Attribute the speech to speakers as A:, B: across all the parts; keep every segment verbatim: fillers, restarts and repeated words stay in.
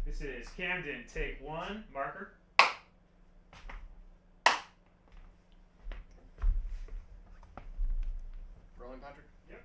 A: This is Camden, take one, marker.
B: Rolling, Patrick?
A: Yep.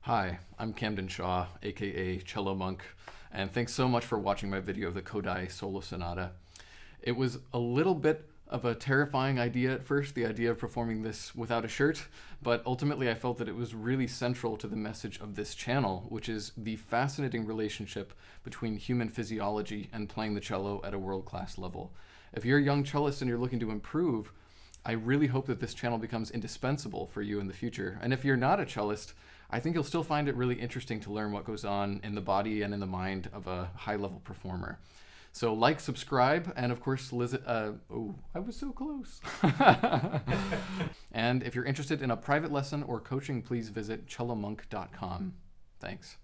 B: Hi, I'm Camden Shaw, aka CelloMonk, and thanks so much for watching my video of the Kodály Solo Sonata. It was a little bit of a terrifying idea at first, the idea of performing this without a shirt, but ultimately I felt that it was really central to the message of this channel, which is the fascinating relationship between human physiology and playing the cello at a world-class level. If you're a young cellist and you're looking to improve, I really hope that this channel becomes indispensable for you in the future. And if you're not a cellist, I think you'll still find it really interesting to learn what goes on in the body and in the mind of a high-level performer. So like, subscribe, and of course, Liz, uh, oh, I was so close. And if you're interested in a private lesson or coaching, please visit cello monk dot com. Thanks.